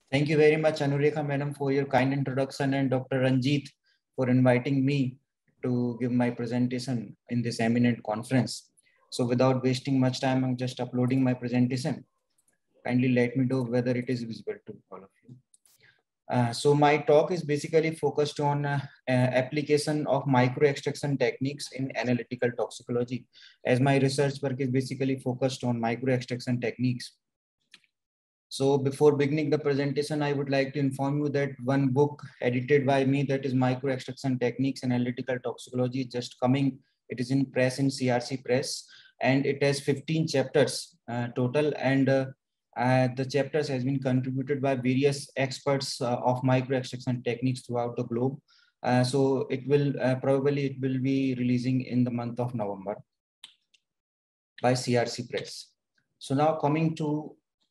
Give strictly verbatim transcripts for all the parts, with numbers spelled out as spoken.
Thank you very much, Anurekha Madam, for your kind introduction, and Doctor Ranjit for inviting me to give my presentation in this eminent conference. So without wasting much time, I'm just uploading my presentation. Kindly let me know whether it is visible to all of you. Uh, so my talk is basically focused on uh, uh, application of microextraction techniques in analytical toxicology, as my research work is basically focused on microextraction techniques. So before beginning the presentation, I would like to inform you that one book edited by me, that is Microextraction Techniques in Analytical Toxicology, is just coming. It is in press in C R C Press, and it has fifteen chapters uh, total. And uh, uh, the chapters has been contributed by various experts uh, of microextraction techniques throughout the globe. Uh, so it will uh, probably it will be releasing in the month of November by C R C Press. So now coming to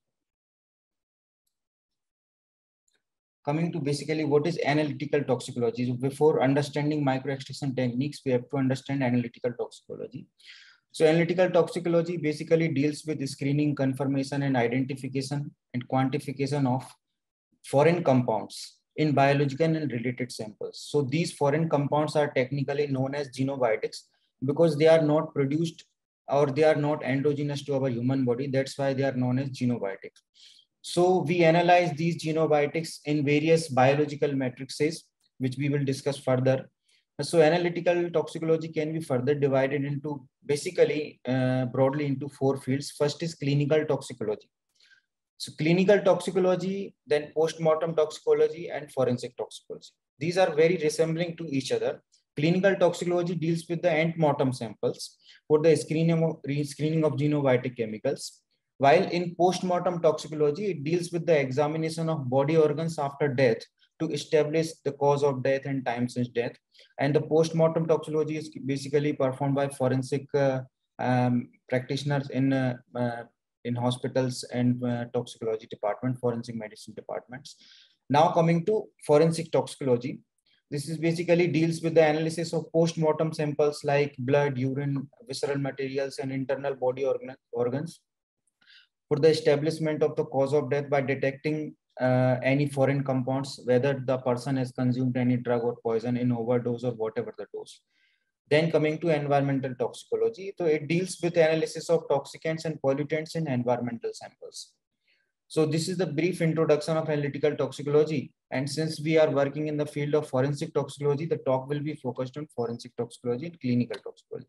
Coming to basically what is analytical toxicology. So before understanding microextraction techniques, we have to understand analytical toxicology. So analytical toxicology basically deals with screening, confirmation, and identification and quantification of foreign compounds in biological and related samples. So these foreign compounds are technically known as xenobiotics because they are not produced or they are not endogenous to our human body. That's why they are known as xenobiotics. So we analyze these xenobiotics in various biological matrices, which we will discuss further. So analytical toxicology can be further divided into basically uh, broadly into four fields. First is clinical toxicology. So clinical toxicology, then post-mortem toxicology, and forensic toxicology. These are very resembling to each other. Clinical toxicology deals with the ant-mortem samples for the screening of, screening of xenobiotic chemicals. While in post-mortem toxicology, it deals with the examination of body organs after death to establish the cause of death and time since death. And the post-mortem toxicology is basically performed by forensic uh, um, practitioners in, uh, uh, in hospitals and uh, toxicology department, forensic medicine departments. Now coming to forensic toxicology. This is basically deals with the analysis of post-mortem samples like blood, urine, visceral materials, and internal body organ organs for the establishment of the cause of death by detecting uh, any foreign compounds, whether the person has consumed any drug or poison in overdose or whatever the dose. Then coming to environmental toxicology, so it deals with analysis of toxicants and pollutants in environmental samples. So this is the brief introduction of analytical toxicology. And since we are working in the field of forensic toxicology, the talk will be focused on forensic toxicology and clinical toxicology.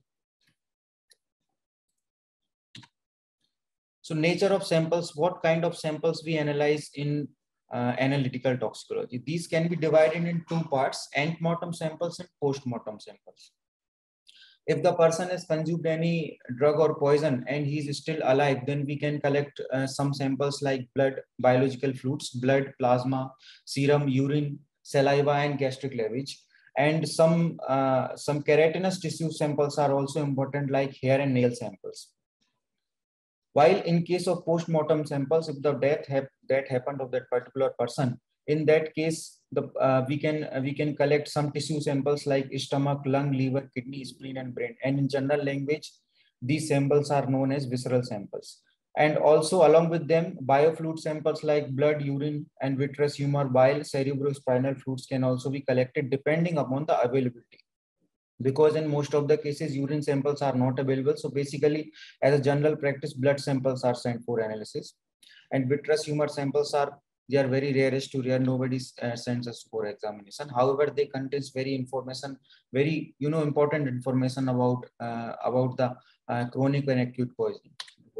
So nature of samples, what kind of samples we analyze in uh, analytical toxicology. These can be divided in two parts, ante-mortem samples and post-mortem samples. If the person has consumed any drug or poison and he is still alive, then we can collect uh, some samples like blood, biological fluids, blood, plasma, serum, urine, saliva, and gastric lavage. And some, uh, some keratinous tissue samples are also important, like hair and nail samples. While in case of post-mortem samples, if the death hap that happened of that particular person, in that case, the uh, we can uh, we can collect some tissue samples like stomach, lung, liver, kidney, spleen, and brain. And in general language, these samples are known as visceral samples. And also along with them, biofluid samples like blood, urine, and vitreous humor, bile, cerebrospinal fluids can also be collected depending upon the availability. Because in most of the cases, urine samples are not available. So basically, as a general practice, blood samples are sent for analysis. And vitreous humor samples are, they are very rarest to rare. Nobody uh, sends us for examination. However, they contains very information, very, you know, important information about, uh, about the uh, chronic and acute poisoning.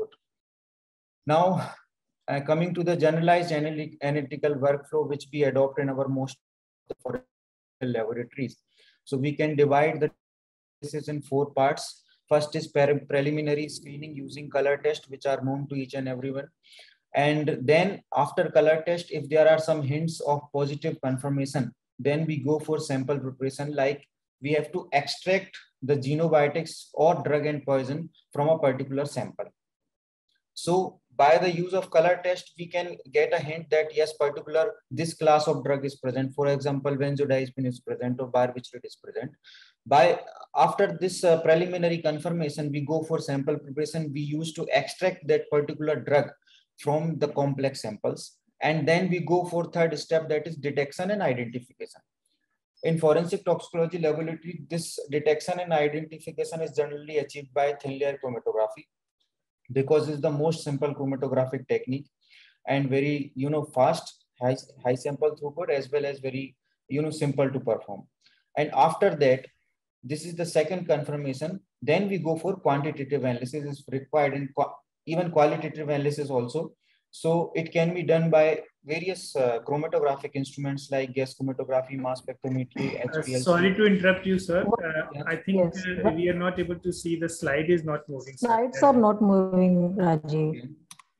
Now, uh, coming to the generalized analytical workflow, which we adopt in our most laboratories. So we can divide the analysis in four parts. First is preliminary screening using color test, which are known to each and everyone. And then after color test, if there are some hints of positive confirmation, then we go for sample preparation, like we have to extract the xenobiotics or drug and poison from a particular sample. So by the use of color test, we can get a hint that yes, particular this class of drug is present. For example, benzodiazepine is present or barbiturate is present. By after this uh, preliminary confirmation, we go for sample preparation. We use to extract that particular drug from the complex samples. And then we go for third step, that is detection and identification. In forensic toxicology laboratory, this detection and identification is generally achieved by thin layer chromatography, because it's the most simple chromatographic technique and very, you know, fast, high, high sample throughput, as well as very, you know, simple to perform. And after that, this is the second confirmation. Then we go for quantitative analysis is required, and qu even qualitative analysis also. So it can be done by various uh, chromatographic instruments like gas chromatography, mass spectrometry, Uh, H P L C. sorry to interrupt you, sir. Uh, Yes. I think Yes. uh, we are not able to see, the slide is not moving. Sir. Slides are not moving, Rajiv. Okay.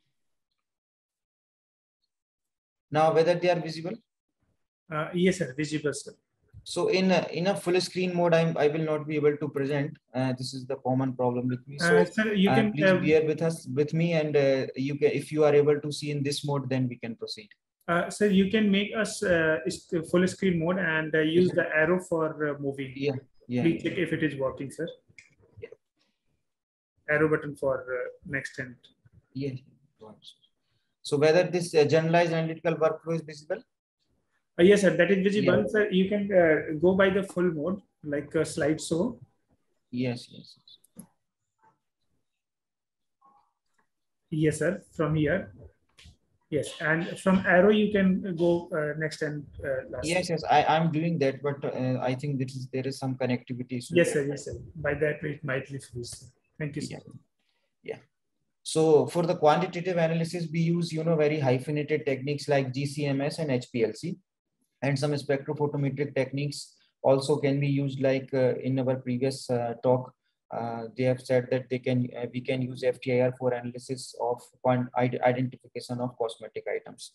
Now, whether they are visible? Uh, yes, sir, visible, sir. So in a, in a full screen mode, I'm, I will not be able to present. Uh, this is the common problem with me. So Uh, sir, you uh, can please uh, bear with us, with me, and uh, you can, if you are able to see in this mode, then we can proceed. uh, sir, you can make us uh, full screen mode and uh, use the arrow for uh, moving. Yeah, yeah. Please yeah. check if it is working, sir. Yeah. Arrow button for uh, next and. Yeah. So whether this uh, generalized analytical workflow is visible? Uh, yes, sir, that is visible. Yeah. Sir, you can uh, go by the full mode, like a slide show. Yes, yes, yes. Yes, sir, from here. Yes, and from arrow you can go uh, next and uh, last. Yes, yes, I am doing that, but uh, I think this is, there is some connectivity issue. Yes, sir, yes, sir. By that way, it might refuse. Thank you, sir. Yeah. yeah. So for the quantitative analysis, we use, you know, very hyphenated techniques like G C M S and H P L C, and some spectrophotometric techniques also can be used. Like uh, in our previous uh, talk, uh, they have said that they can uh, we can use F T I R for analysis of quant identification of cosmetic items.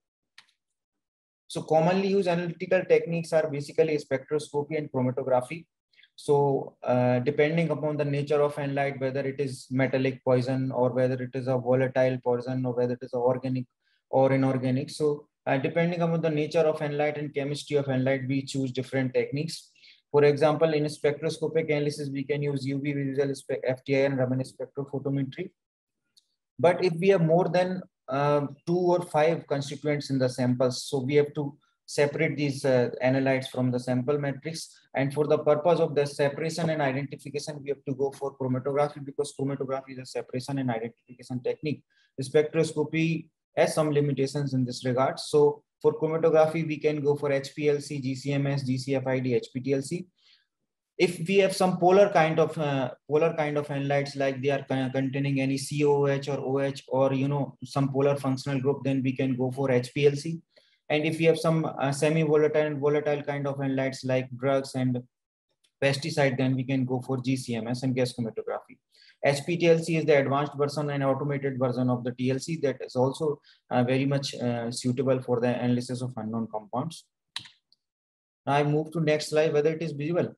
So commonly used analytical techniques are basically spectroscopy and chromatography. So uh, depending upon the nature of analyte, whether it is metallic poison or whether it is a volatile poison or whether it is organic or inorganic. So uh, depending upon the nature of analyte and chemistry of analyte, we choose different techniques. For example, in spectroscopic analysis, we can use U V visual F T I R and Raman spectrophotometry. But if we have more than uh, two or five constituents in the samples, so we have to separate these uh, analytes from the sample matrix. And for the purpose of the separation and identification, we have to go for chromatography, because chromatography is a separation and identification technique. The spectroscopy has some limitations in this regard. So for chromatography, we can go for H P L C, G C M S, G C F I D, H P T L C. If we have some polar kind of uh, polar kind of analytes, like they are containing any C O H or O H, or you know, some polar functional group, then we can go for H P L C. And if we have some uh, semi-volatile and volatile kind of analytes like drugs and pesticide, then we can go for G C M S and gas chromatography. H P T L C is the advanced version and automated version of the T L C that is also uh, very much uh, suitable for the analysis of unknown compounds. Now I move to next slide, whether it is visible.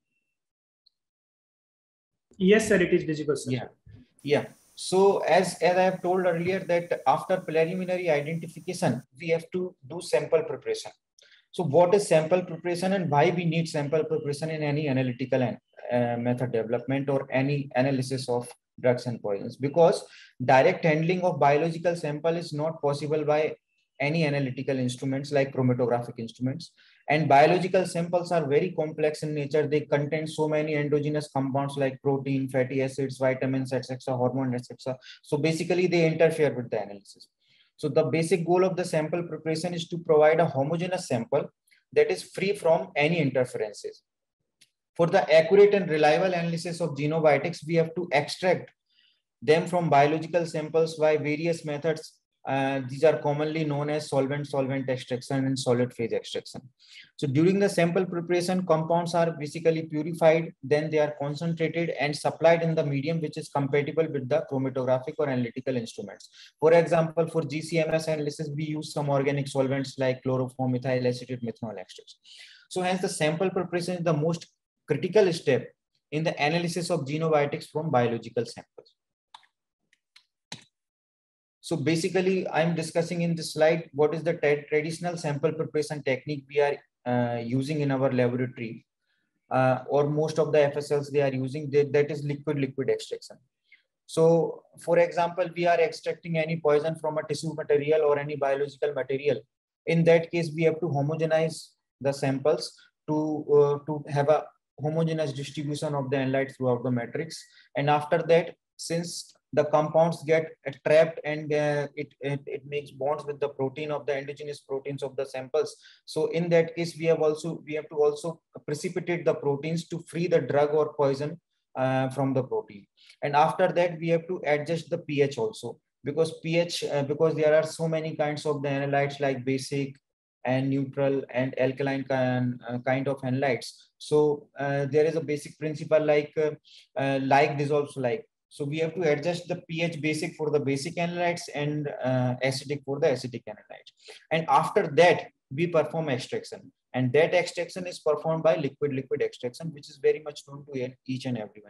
Yes, sir, it is visible, sir. Yeah, yeah. So as, as I have told earlier, that after preliminary identification, we have to do sample preparation. So what is sample preparation and why we need sample preparation in any analytical uh, method development or any analysis of drugs and poisons? Because direct handling of biological sample is not possible by any analytical instruments like chromatographic instruments. And biological samples are very complex in nature. They contain so many endogenous compounds like protein, fatty acids, vitamins, et cetera, hormones, et cetera. So basically they interfere with the analysis. So the basic goal of the sample preparation is to provide a homogeneous sample that is free from any interferences. For the accurate and reliable analysis of xenobiotics, we have to extract them from biological samples by various methods. Uh, these are commonly known as solvent-solvent extraction and solid phase extraction. So during the sample preparation, compounds are basically purified, then they are concentrated and supplied in the medium which is compatible with the chromatographic or analytical instruments. For example, for G C M S analysis, we use some organic solvents like chloroform, methyl acetate, methanol extracts. So hence the sample preparation is the most critical step in the analysis of xenobiotics from biological samples. So basically, I'm discussing in this slide what is the traditional sample preparation technique we are uh, using in our laboratory, uh, or most of the F S Ls they are using. They, that is liquid-liquid extraction. So for example, we are extracting any poison from a tissue material or any biological material. In that case, we have to homogenize the samples to, uh, to have a homogeneous distribution of the analyte throughout the matrix. And after that, since the compounds get trapped and uh, it, it, it makes bonds with the protein of the endogenous proteins of the samples. So in that case, we have also, we have to also precipitate the proteins to free the drug or poison uh, from the protein. And after that, we have to adjust the pH also, because pH, uh, because there are so many kinds of the analytes like basic and neutral and alkaline kind, uh, kind of analytes. So uh, there is a basic principle like uh, uh, like dissolves like. So we have to adjust the pH basic for the basic analytes and uh, acidic for the acidic analytes. And after that, we perform extraction. And that extraction is performed by liquid-liquid extraction, which is very much known to each and everyone.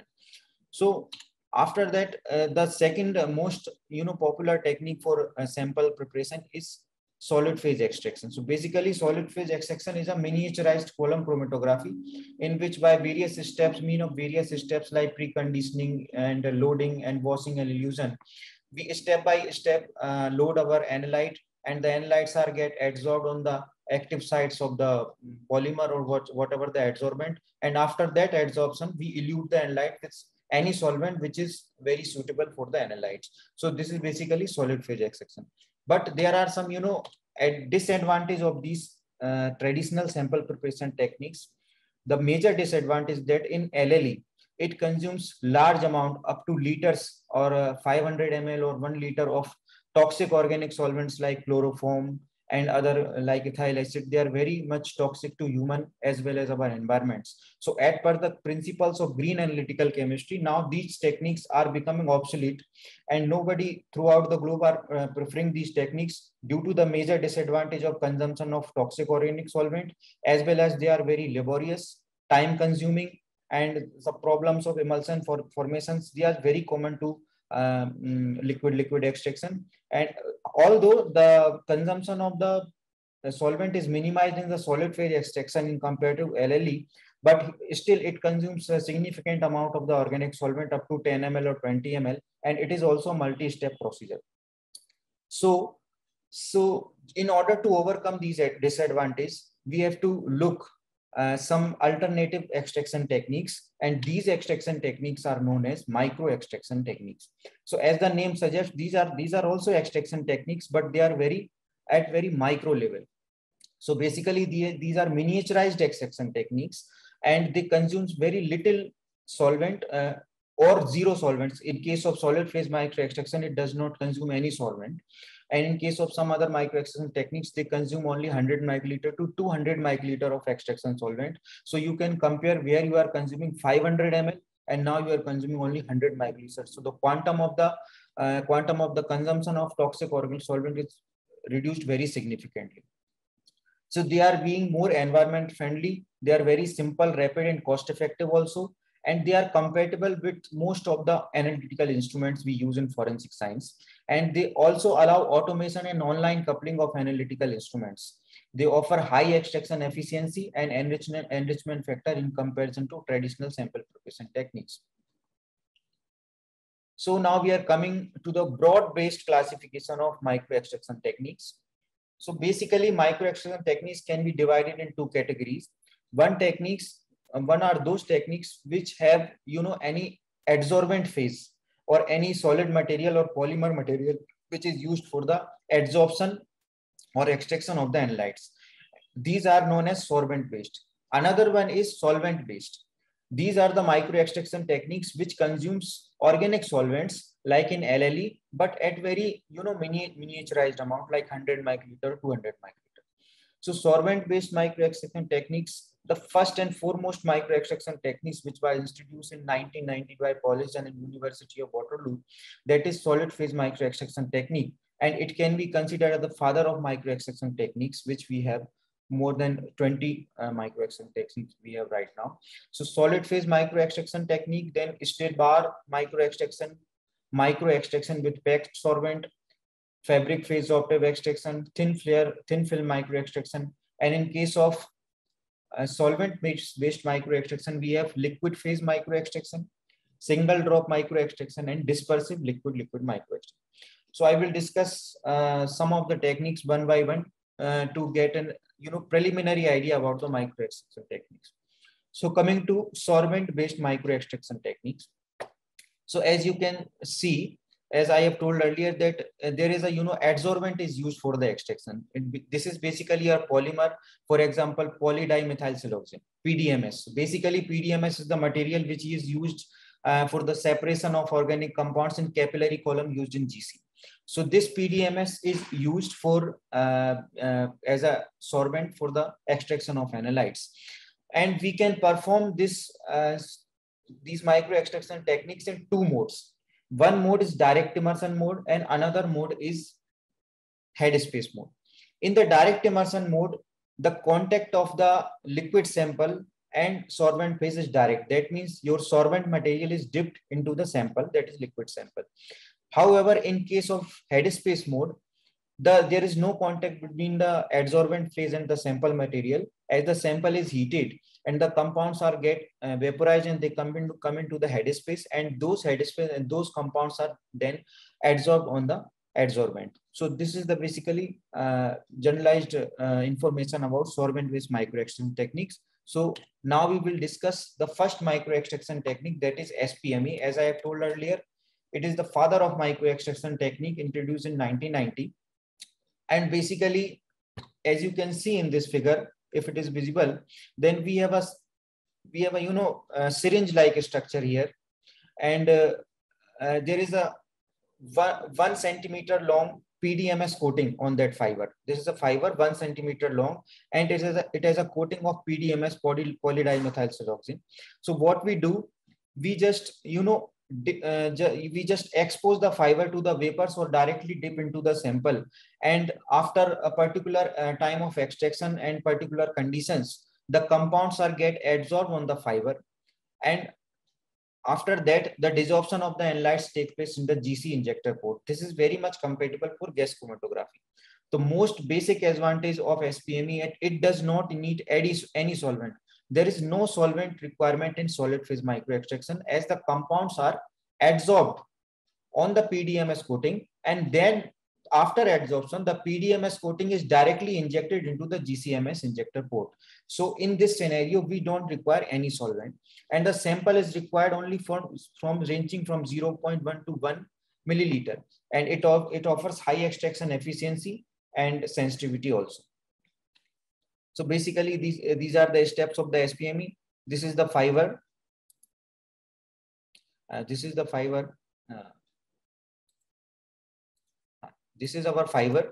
So after that, uh, the second most you know popular technique for uh, sample preparation is solid phase extraction. So basically, solid phase extraction is a miniaturized column chromatography in which by various steps, mean of various steps like preconditioning and uh, loading and washing and elution, we step by step uh, load our analyte, and the analytes are get adsorbed on the active sites of the polymer or what, whatever the adsorbent. And after that adsorption, we elute the analyte with any solvent which is very suitable for the analytes. So this is basically solid phase extraction. But there are some, you know, a disadvantage of these uh, traditional sample preparation techniques. The major disadvantage that in L L E, it consumes large amount up to liters or uh, five hundred milliliters or one liter of toxic organic solvents like chloroform and other like ethyl acid. They are very much toxic to human as well as our environments. So as per the principles of green analytical chemistry, now these techniques are becoming obsolete, and nobody throughout the globe are uh, preferring these techniques due to the major disadvantage of consumption of toxic organic solvent, as well as they are very laborious, time consuming, and the problems of emulsion for formations, they are very common to um, liquid liquid extraction. And although the consumption of the, the solvent is minimized in the solid phase extraction in compared to L L E, but still it consumes a significant amount of the organic solvent up to ten milliliters or twenty milliliters, and it is also a multi-step procedure. So, so in order to overcome these disadvantages, we have to look Uh, some alternative extraction techniques, and these extraction techniques are known as micro extraction techniques. So as the name suggests, these are these are also extraction techniques, but they are very at very micro level. So basically the, these are miniaturized extraction techniques, and they consume very little solvent uh, or zero solvents. In case of solid phase micro extraction, it does not consume any solvent. And in case of some other micro extraction techniques, they consume only one hundred microliter to two hundred microliter of extraction solvent. So you can compare where you are consuming five hundred milliliters and now you are consuming only one hundred microliters. So the quantum of the uh, quantum of the consumption of toxic organic solvent is reduced very significantly. So they are being more environment friendly. They are very simple, rapid, and cost effective also. And they are compatible with most of the analytical instruments we use in forensic science. And they also allow automation and online coupling of analytical instruments. They offer high extraction efficiency and enrichment, enrichment factor in comparison to traditional sample preparation techniques. So now we are coming to the broad-based classification of micro extraction techniques. So basically, micro extraction techniques can be divided in two categories. One techniques One are those techniques which have, you know, any adsorbent phase or any solid material or polymer material which is used for the adsorption or extraction of the analytes. These are known as sorbent based. Another one is solvent based. These are the micro extraction techniques which consumes organic solvents like in L L E, but at very, you know, mini miniaturized amount like one hundred microliter, two hundred microliter. So sorbent based micro extraction techniques, the first and foremost micro extraction techniques which was introduced in nineteen ninety by Polisson and University of Waterloo, that is solid phase micro extraction technique, and it can be considered as the father of micro extraction techniques, which we have more than twenty uh, micro extraction techniques we have right now. So solid phase micro extraction technique, then state bar micro extraction, micro extraction with packed solvent, fabric phase octave extraction, thin flare, thin film micro extraction, and in case of uh, solvent based micro extraction, we have liquid phase micro extraction, single drop micro extraction, and dispersive liquid liquid micro extraction. So I will discuss uh, some of the techniques one by one uh, to get an you know preliminary idea about the micro extraction techniques. So coming to solvent based micro extraction techniques. So as you can see, as I have told earlier, that uh, there is a you know adsorbent is used for the extraction. It, this is basically a polymer, for example, polydimethylsiloxane, P D M S. Basically, P D M S is the material which is used uh, for the separation of organic compounds in capillary column used in G C. So this P D M S is used for uh, uh, as a sorbent for the extraction of analytes, and we can perform this uh, these micro extraction techniques in two modes. One mode is direct immersion mode and another mode is headspace mode. In the direct immersion mode, the contact of the liquid sample and solvent phase is direct. That means your solvent material is dipped into the sample, that is liquid sample. However, in case of headspace mode, the, there is no contact between the adsorbent phase and the sample material, as the sample is heated and the compounds are get uh, vaporized and they come into come into the headspace, and those headspace and those compounds are then adsorbed on the adsorbent. So this is the basically uh, generalized uh, information about solvent based micro extraction techniques. So now we will discuss the first micro extraction technique, that is S P M E. As I have told earlier, it is the father of micro extraction technique, introduced in nineteen ninety. And basically, as you can see in this figure, if it is visible, then we have a we have a you know a syringe-like structure here, and uh, uh, there is a one, one centimeter long P D M S coating on that fiber. This is a fiber one centimeter long, and it is a, it has a coating of P D M S, poly, polydimethylsiloxane. So what we do, we just you know uh, we just expose the fiber to the vapors or directly dip into the sample, and after a particular uh, time of extraction and particular conditions, the compounds are get adsorbed on the fiber, and after that the desorption of the analytes take place in the G C injector port. This is very much compatible for gas chromatography. The most basic advantage of S P M E, it does not need any, any solvent. There is no solvent requirement in solid phase micro extraction, as the compounds are adsorbed on the P D M S coating, and then after adsorption, the P D M S coating is directly injected into the G C M S injector port. So in this scenario, we don't require any solvent, and the sample is required only from, from ranging from zero point one to one milliliter, and it, it offers high extraction efficiency and sensitivity also. So basically, these, uh, these are the steps of the S P M E. This is the fiber. Uh, this is the fiber. Uh, this is our fiber.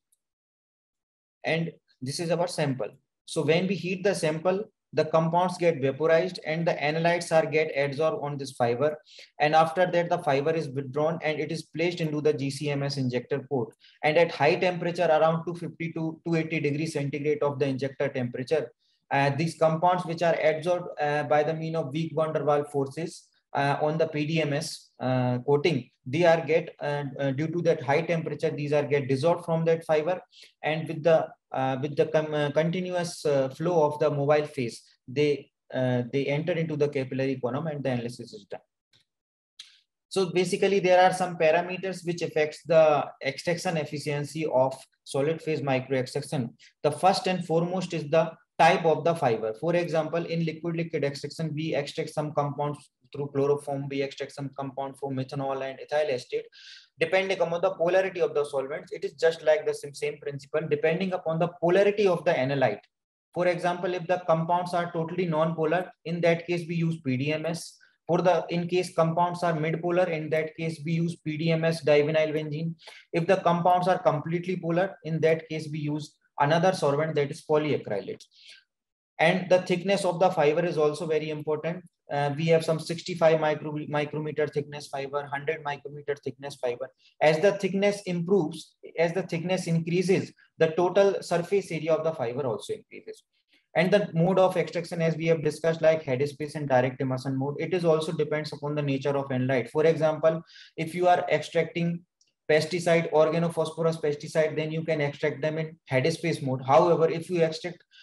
And this is our sample. So when we heat the sample, the compounds get vaporized and the analytes are get adsorbed on this fiber. And after that, the fiber is withdrawn and it is placed into the G C M S injector port. And at high temperature, around two fifty to two eighty degrees centigrade of the injector temperature, uh, these compounds which are adsorbed uh, by the mean of weak van der Waals forces uh, on the P D M S uh, coating, they are get uh, uh, due to that high temperature, these are get dissolved from that fiber, and with the uh, with the uh, continuous uh, flow of the mobile phase, they uh, they enter into the capillary column and the analysis is done. So basically, there are some parameters which affects the extraction efficiency of solid phase micro extraction. The first and foremost is the type of the fiber. For example, in liquid liquid extraction, we extract some compounds through chloroform, we extract some compound from methanol and ethyl acetate. Depending upon the polarity of the solvents, it is just like the same, same principle, depending upon the polarity of the analyte. For example, if the compounds are totally non-polar, in that case, we use P D M S. For the, in case compounds are mid-polar, in that case, we use P D M S divinyl benzene. If the compounds are completely polar, in that case, we use another solvent, that is polyacrylates. And the thickness of the fiber is also very important. Uh, we have some sixty-five micro, micrometer thickness fiber, one hundred micrometer thickness fiber. As the thickness improves, as the thickness increases, the total surface area of the fiber also increases. And the mode of extraction, as we have discussed, like headspace and direct immersion mode, it is also depends upon the nature of analyte. For example, if you are extracting pesticide, organophosphorus pesticide, then you can extract them in headspace mode. However, if you extract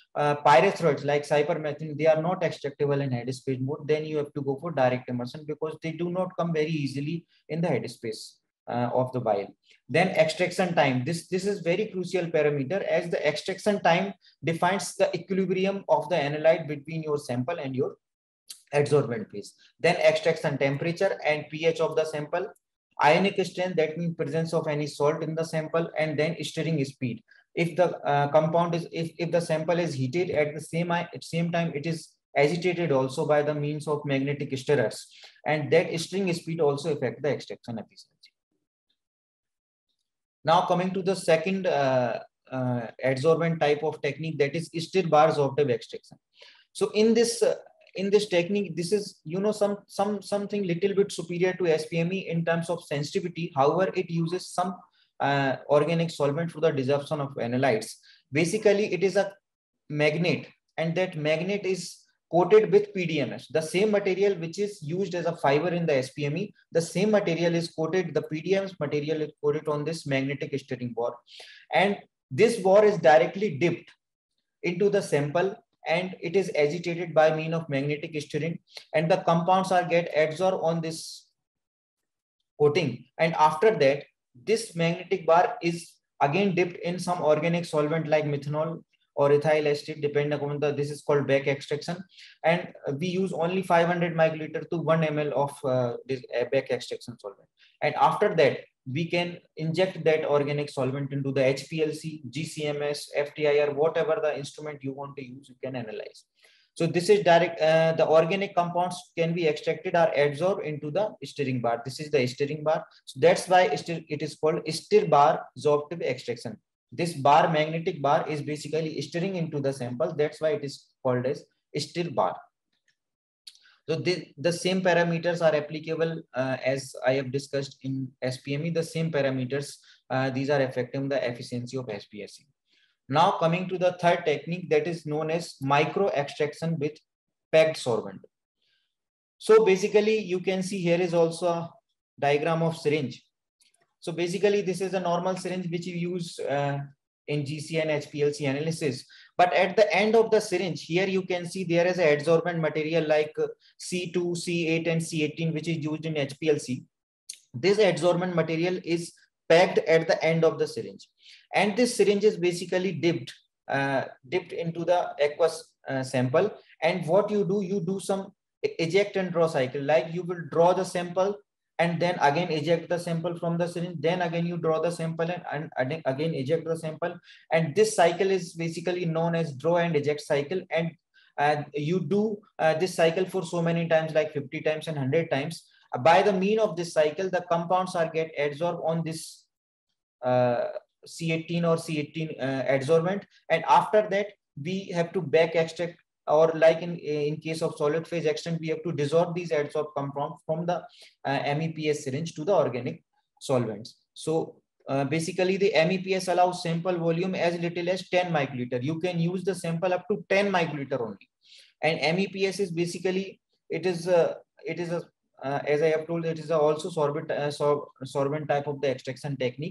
uh, pyrethroids like cypermethrin, they are not extractable in headspace mode, then you have to go for direct immersion because they do not come very easily in the headspace uh, of the vial. Then extraction time. This, this is very crucial parameter, as the extraction time defines the equilibrium of the analyte between your sample and your adsorbent phase. Then extraction temperature and pH of the sample, ionic strength, that means presence of any salt in the sample, and then stirring speed. If the uh, compound is, if, if the sample is heated at the same, at same time, it is agitated also by the means of magnetic stirrers, and that stirring speed also affect the extraction efficiency. Now coming to the second uh, uh, adsorbent type of technique, that is stir bar sorptive extraction. So in this uh, in this technique, this is, you know, some some something little bit superior to S P M E in terms of sensitivity. However, it uses some uh, organic solvent for the desorption of analytes. Basically, it is a magnet, and that magnet is coated with P D M S. The same material which is used as a fiber in the S P M E, the same material is coated, the P D M S material is coated on this magnetic stirring bar. And this bar is directly dipped into the sample, and it is agitated by means of magnetic stirring, and the compounds are get adsorbed on this coating. And after that, this magnetic bar is again dipped in some organic solvent like methanol or ethyl acetate, depending upon the, this is called back extraction. And we use only five hundred microliter to one milliliter of uh, this uh, back extraction solvent. And after that, we can inject that organic solvent into the H P L C, G C M S, F T I R, whatever the instrument you want to use, you can analyze. So this is direct, uh, the organic compounds can be extracted or adsorbed into the stirring bar. This is the stirring bar. So that's why it is called stir bar sorptive extraction. This bar, magnetic bar, is basically stirring into the sample. That's why it is called as stir bar. So the, the same parameters are applicable uh, as I have discussed in S P M E. The same parameters, uh, these are affecting the efficiency of S P S E. Now coming to the third technique, that is known as micro extraction with packed sorbent. So basically you can see here is also a diagram of syringe. So basically this is a normal syringe which you use uh, in G C and H P L C analysis. But at the end of the syringe, here you can see there is an adsorbent material like C two, C eight and C eighteen, which is used in H P L C. This adsorbent material is packed at the end of the syringe. And this syringe is basically dipped, uh, dipped into the aqueous uh, sample. And what you do, you do some eject and draw cycle, like you will draw the sample and then again eject the sample from the syringe, then again you draw the sample and, and again eject the sample. And this cycle is basically known as draw and eject cycle. And uh, you do uh, this cycle for so many times, like fifty times and one hundred times. Uh, by the mean of this cycle, the compounds are get adsorbed on this uh, C eighteen or C eighteen uh, adsorbent. And after that, we have to back extract, or like in, in case of solid phase extraction, we have to dissolve these adsorbed compounds from the uh, M E P S syringe to the organic solvents. So uh, basically the M E P S allows sample volume as little as ten microliter. You can use the sample up to ten microliter only. And M E P S is basically, it is a, it is a, uh, as I have told, it is a also sorbent, uh, sor sorbent type of the extraction technique.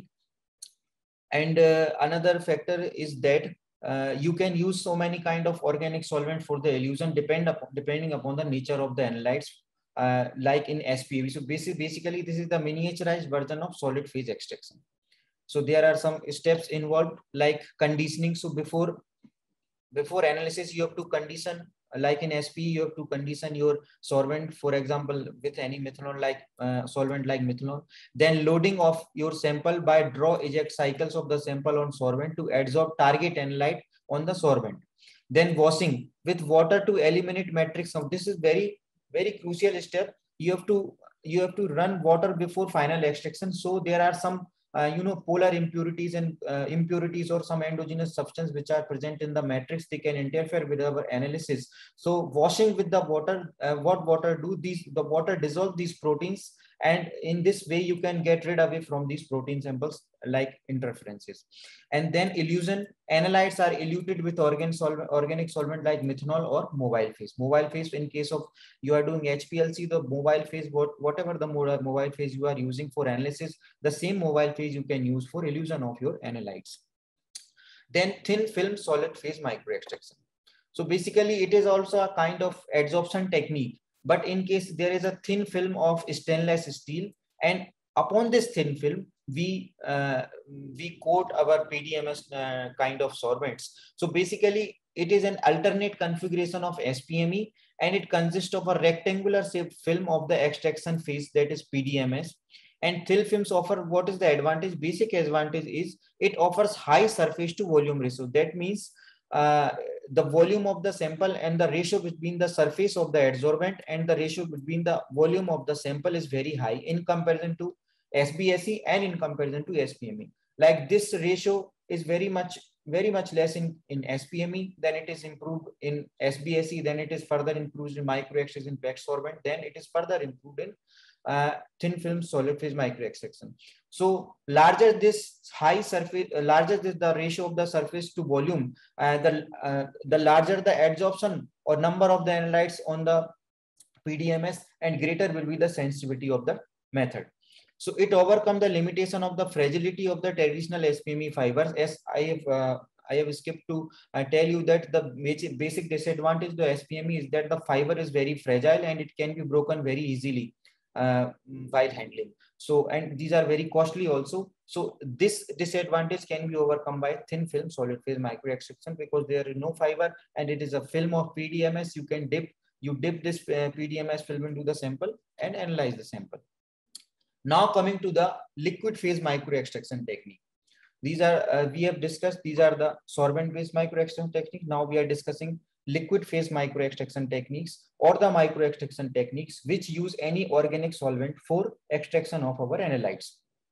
And uh, another factor is that Uh, you can use so many kind of organic solvent for the elution, depend upon, depending upon the nature of the analytes, uh, like in S P M E. So basically, basically, this is the miniaturized version of solid phase extraction. So there are some steps involved, like conditioning. So before, before analysis, you have to condition, like in S P, you have to condition your solvent, for example, with any methanol like uh, solvent like methanol. Then loading of your sample by draw eject cycles of the sample on solvent to adsorb target analyte on the solvent. Then washing with water to eliminate matrix of, this is very, very crucial step. You have to, you have to run water before final extraction. So there are some Uh, you know, polar impurities and uh, impurities or some endogenous substance which are present in the matrix, they can interfere with our analysis. So washing with the water, uh, what water do, these, the water dissolve these proteins, and in this way you can get rid away from these protein samples like interferences. And then elution, analytes are eluted with organ solvent, organic solvent like methanol or mobile phase. Mobile phase, in case of you are doing H P L C, the mobile phase, what, whatever the mobile phase you are using for analysis, the same mobile phase you can use for elution of your analytes. Then thin film solid phase micro extraction. So basically it is also a kind of adsorption technique, but in case there is a thin film of stainless steel, and upon this thin film, we uh, we coat our P D M S uh, kind of solvents. So basically it is an alternate configuration of S P M E, and it consists of a rectangular shaped film of the extraction phase, that is P D M S. And thin films offer, what is the advantage? Basic advantage is it offers high surface to volume ratio. That means uh, the volume of the sample and the ratio between the surface of the adsorbent and the ratio between the volume of the sample is very high in comparison to S B S E and in comparison to S P M E. Like this ratio is very much very much less in, in S P M E, then it is improved in S B S E, then it is further improved in micro extraction PEX sorbent, then it is further improved in uh, thin film solid phase micro extraction. So larger this high surface, uh, larger this the ratio of the surface to volume, uh, the uh, the larger the adsorption or number of the analytes on the P D M S, and greater will be the sensitivity of the method. So it overcomes the limitation of the fragility of the traditional S P M E fibers. As I have uh, I have skipped to uh, tell you that the basic, basic disadvantage of the S P M E is that the fiber is very fragile and it can be broken very easily uh, while handling. So, and these are very costly also. So this disadvantage can be overcome by thin film solid phase micro extraction, because there is no fiber and it is a film of P D M S. You can dip, you dip this uh, P D M S film into the sample and analyze the sample. Now coming to the liquid phase micro extraction technique. These are, uh, we have discussed, these are the sorbent based micro extraction technique. Now we are discussing liquid phase micro extraction techniques, or the micro extraction techniques which use any organic solvent for extraction of our analytes.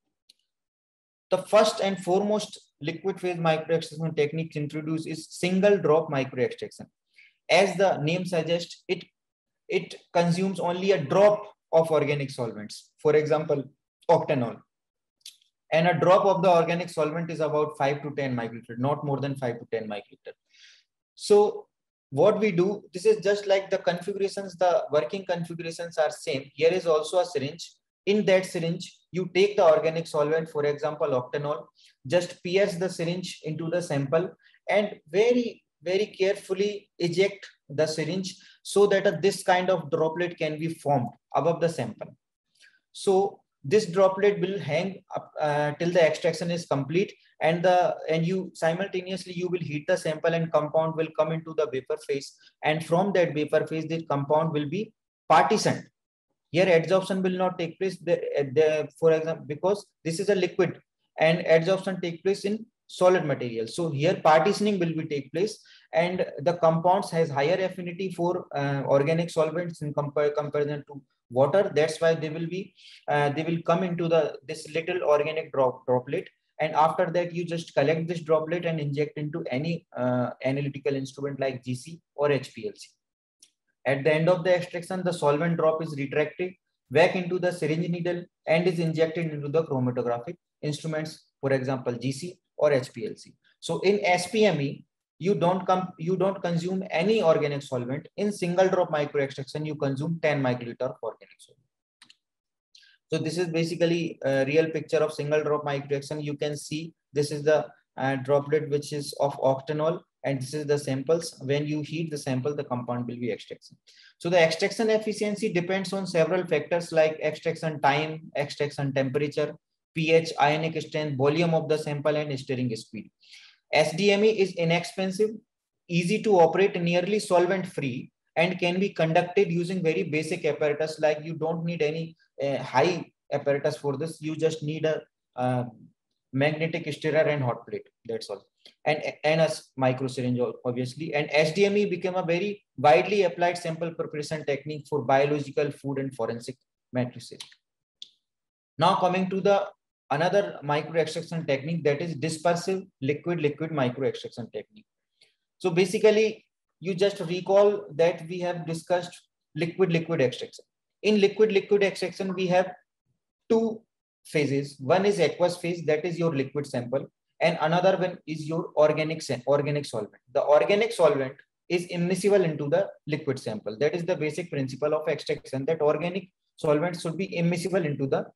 The first and foremost liquid phase micro extraction technique introduced is single drop micro extraction. As the name suggests, it, it consumes only a drop of organic solvents, for example, octanol. And a drop of the organic solvent is about five to ten microliter, not more than five to ten microliter. So what we do, this is just like the configurations, the working configurations are same. Here is also a syringe. In that syringe, you take the organic solvent, for example, octanol, just pierce the syringe into the sample and very, very carefully eject the syringe so that a, this kind of droplet can be formed above the sample. So this droplet will hang up uh, till the extraction is complete, and the and you simultaneously you will heat the sample and compound will come into the vapor phase, and from that vapor phase the compound will be partitioned. Here adsorption will not take place, the, the, for example, because this is a liquid and adsorption take place in solid material. So here partitioning will be take place, and the compounds has higher affinity for uh, organic solvents in compar comparison to water. That's why they will be uh, they will come into the this little organic drop droplet, and after that you just collect this droplet and inject into any uh, analytical instrument like G C or H P L C. At the end of the extraction, the solvent drop is retracted back into the syringe needle and is injected into the chromatographic instruments, for example G C or H P L C. So in S P M E, you don't come you don't consume any organic solvent. In single drop micro extraction, you consume ten microliter of organic solvent. So this is basically a real picture of single drop micro extraction. You can see this is the uh, droplet which is of octanol, and this is the samples. When you heat the sample, the compound will be extraction. So the extraction efficiency depends on several factors like extraction time, extraction temperature, pH, ionic strength, volume of the sample, and stirring speed. S D M E is inexpensive, easy to operate, nearly solvent free, and can be conducted using very basic apparatus. Like you don't need any uh, high apparatus for this. You just need a uh, magnetic stirrer and hot plate. That's all. And, and a micro syringe, obviously. And S D M E became a very widely applied sample preparation technique for biological, food, and forensic matrices. Now coming to the another micro extraction technique, that is dispersive liquid liquid micro extraction technique. So basically you just recall that we have discussed liquid liquid extraction. In liquid liquid extraction we have two phases. One is aqueous phase, that is your liquid sample, and another one is your organic organic solvent. The organic solvent is immiscible into the liquid sample. That is the basic principle of extraction, that organic solvent should be immiscible into the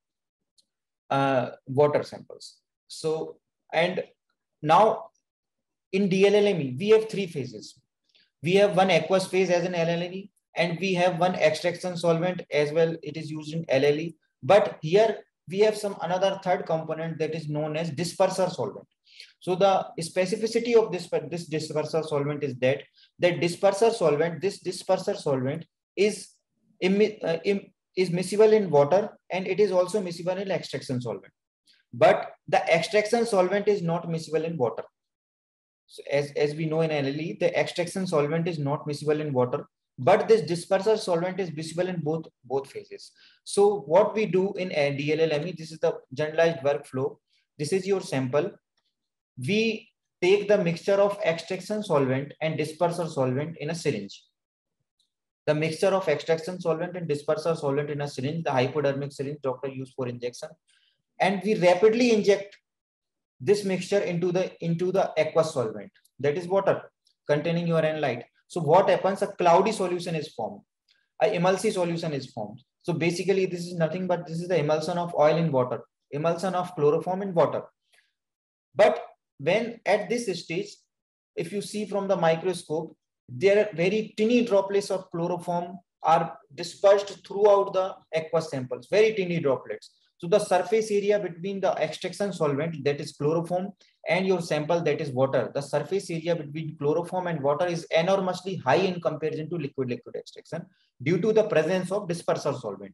Uh, water samples. So, and now in D L L M E, we have three phases. We have one aqueous phase as an L L E, and we have one extraction solvent as well. It is used in L L E. But here we have some another third component that is known as disperser solvent. So the specificity of this, this disperser solvent is that that disperser solvent, this disperser solvent is, uh, is miscible in water, and it is also miscible in extraction solvent. But the extraction solvent is not miscible in water. So as, as we know in L L E, the extraction solvent is not miscible in water, but this disperser solvent is miscible in both, both phases. So what we do in D L L M E, this is the generalized workflow. This is your sample. We take the mixture of extraction solvent and disperser solvent in a syringe. The mixture of extraction solvent and disperser solvent in a syringe, the hypodermic syringe doctor used for injection, and we rapidly inject this mixture into the into the aqueous solvent, that is water containing your analyte. So what happens? A cloudy solution is formed, a emulsive solution is formed. So basically this is nothing but this is the emulsion of oil in water, emulsion of chloroform in water. But when at this stage, if you see from the microscope, there are very tiny droplets of chloroform are dispersed throughout the aqueous samples, very tiny droplets. So the surface area between the extraction solvent, that is chloroform, and your sample, that is water, the surface area between chloroform and water is enormously high in comparison to liquid-liquid extraction due to the presence of disperser solvent.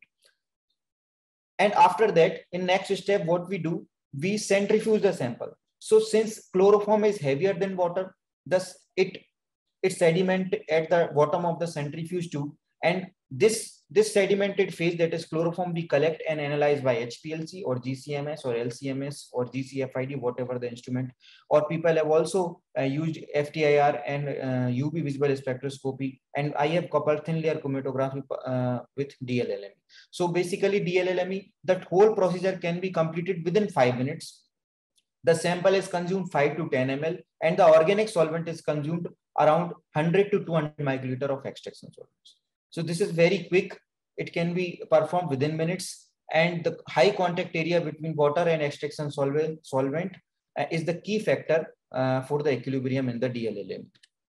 And after that, in next step, what we do, we centrifuge the sample. So since chloroform is heavier than water, thus it, it sediment at the bottom of the centrifuge tube, and this, this sedimented phase, that is chloroform, we collect and analyze by H P L C or G C M S or L C M S or G C F I D, whatever the instrument, or people have also uh, used F T I R and uh, U V visible spectroscopy, and I have coupled thin layer chromatography uh, with D L L M E. So basically D L L M E, that whole procedure can be completed within five minutes. The sample is consumed five to ten milliliters, and the organic solvent is consumed around one hundred to two hundred microliter of extraction solvents. So this is very quick. It can be performed within minutes, and the high contact area between water and extraction solvent, solvent uh, is the key factor uh, for the equilibrium in the D L L M E.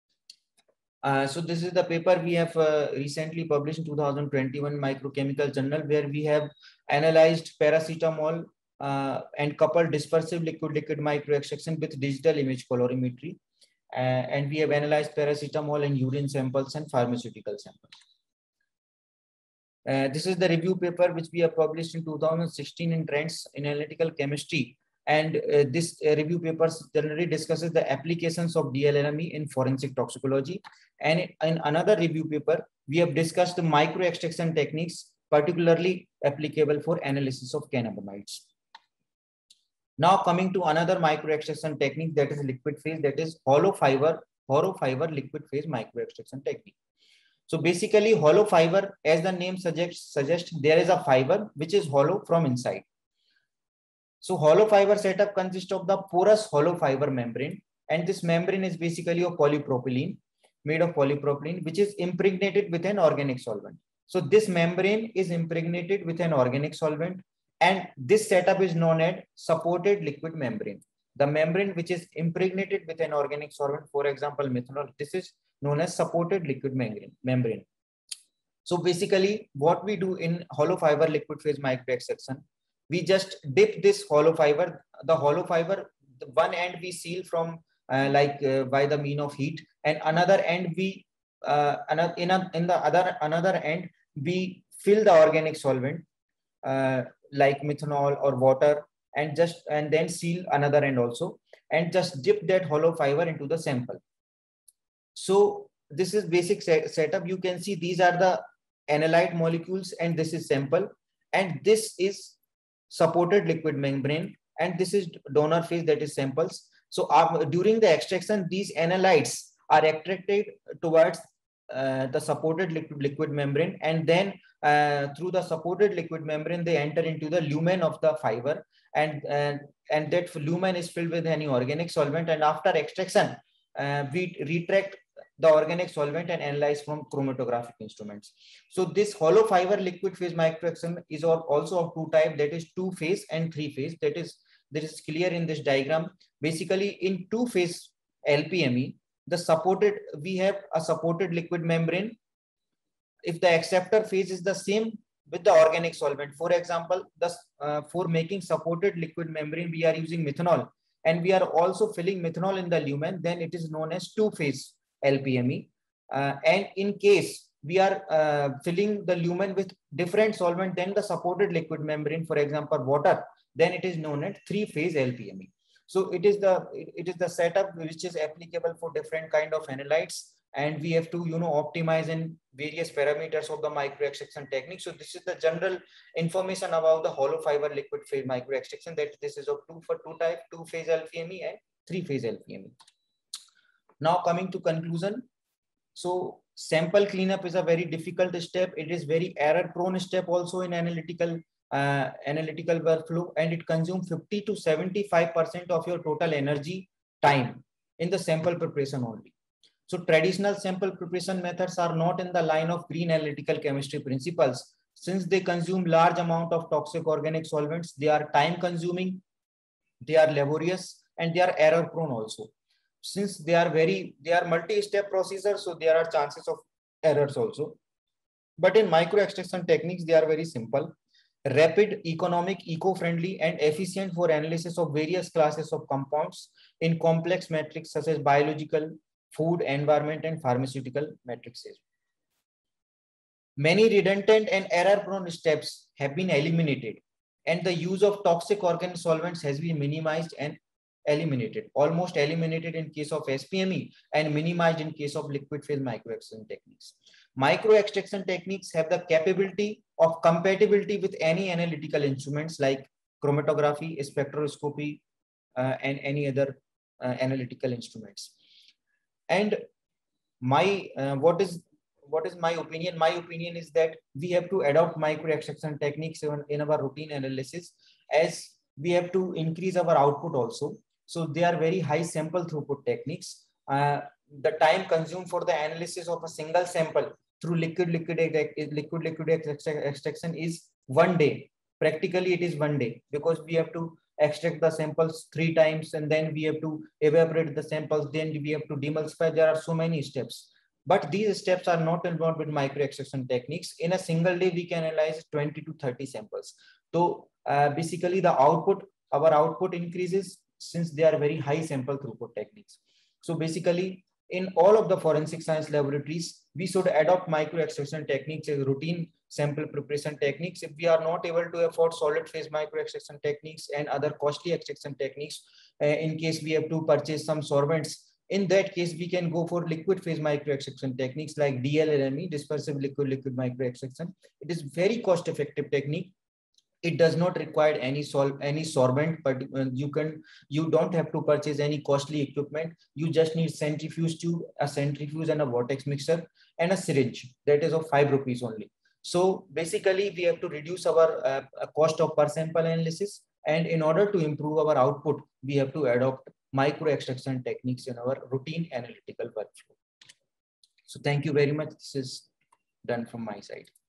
Uh, so this is the paper we have uh, recently published in two thousand twenty-one Microchemical Journal, where we have analyzed paracetamol uh, and coupled dispersive liquid-liquid microextraction with digital image colorimetry. Uh, and we have analyzed paracetamol in urine samples and pharmaceutical samples. Uh, this is the review paper which we have published in two thousand sixteen in Trends in Analytical Chemistry. And uh, this uh, review paper generally discusses the applications of D L L M E in forensic toxicology. And in another review paper, we have discussed the micro extraction techniques, particularly applicable for analysis of cannabinoids. Now coming to another micro extraction technique, that is liquid phase, that is hollow fiber, hollow fiber liquid phase micro extraction technique. So basically hollow fiber, as the name suggests, suggests there is a fiber which is hollow from inside. So hollow fiber setup consists of the porous hollow fiber membrane, and this membrane is basically a polypropylene, made of polypropylene, which is impregnated with an organic solvent. So this membrane is impregnated with an organic solvent, and this setup is known as supported liquid membrane. The membrane which is impregnated with an organic solvent, for example, methanol, this is known as supported liquid membrane. membrane. So basically what we do in hollow fiber liquid phase micro extraction, we just dip this hollow fiber, the hollow fiber, the one end we seal from uh, like uh, by the mean of heat, and another end we, uh, another, in, a, in the other another end, we fill the organic solvent uh, like methanol or water, and just and then seal another end also, and just dip that hollow fiber into the sample. So this is basic set setup. You can see these are the analyte molecules, and this is sample, and this is supported liquid membrane, and this is donor phase, that is samples. So uh, during the extraction, these analytes are attracted towards uh, the supported liquid, liquid membrane, and then uh, through the supported liquid membrane, they enter into the lumen of the fiber, and, and, and that lumen is filled with any organic solvent, and after extraction, uh, we retract the organic solvent and analyze from chromatographic instruments. So this hollow fiber liquid phase microextraction is also of two types, that is two phase and three phase. That is, that is clear in this diagram. Basically in two phase L P M E, the supported, we have a supported liquid membrane. If the acceptor phase is the same with the organic solvent, for example, the, uh, for making supported liquid membrane, we are using methanol, and we are also filling methanol in the lumen, then it is known as two-phase L P M E. Uh, and in case we are uh, filling the lumen with different solvent than the supported liquid membrane, for example, water, then it is known as three-phase L P M E. So it is the it is the setup which is applicable for different kind of analytes, and we have to, you know, optimize in various parameters of the micro extraction technique. So this is the general information about the hollow fiber liquid phase micro extraction, that this is of two for two type, two phase L P M E and three phase L P M E. Now coming to conclusion. So sample cleanup is a very difficult step. It is very error prone step also in analytical uh, analytical workflow, and it consumes fifty to seventy-five percent of your total energy time in the sample preparation only. So traditional sample preparation methods are not in the line of green analytical chemistry principles. Since they consume large amount of toxic organic solvents, they are time consuming, they are laborious, and they are error prone also. Since they are very, they are multi-step procedures, so there are chances of errors also. But in micro extraction techniques, they are very simple, rapid, economic, eco-friendly, and efficient for analysis of various classes of compounds in complex metrics such as biological, food, environment, and pharmaceutical matrices. Many redundant and error-prone steps have been eliminated, and the use of toxic organic solvents has been minimized and eliminated, almost eliminated in case of S P M E and minimized in case of liquid phase micro extraction techniques. Micro extraction techniques have the capability of compatibility with any analytical instruments like chromatography, spectroscopy, uh, and any other uh, analytical instruments. And my uh, what is what is my opinion? My opinion is that we have to adopt micro extraction techniques in, in our routine analysis, as we have to increase our output also. So they are very high sample throughput techniques. Uh, the time consumed for the analysis of a single sample through liquid liquid liquid liquid extraction is one day. Practically, it is one day, because we have to extract the samples three times, and then we have to evaporate the samples, then we have to demulsify. There are so many steps, but these steps are not involved with micro extraction techniques. In a single day, we can analyze twenty to thirty samples. So uh, basically the output, our output increases since they are very high sample throughput techniques. So basically in all of the forensic science laboratories, we should adopt micro extraction techniques as routine sample preparation techniques. If we are not able to afford solid phase micro extraction techniques and other costly extraction techniques, uh, in case we have to purchase some solvents, in that case, we can go for liquid phase micro extraction techniques like D L L M E, dispersive liquid liquid micro extraction. It is very cost effective technique. It does not require any sol any sorbent, but you can you don't have to purchase any costly equipment. You just need centrifuge tube, a centrifuge, and a vortex mixer, and a syringe that is of five rupees only. So basically, we have to reduce our uh, cost of per sample analysis, and in order to improve our output, we have to adopt micro extraction techniques in our routine analytical workflow. So thank you very much. This is done from my side.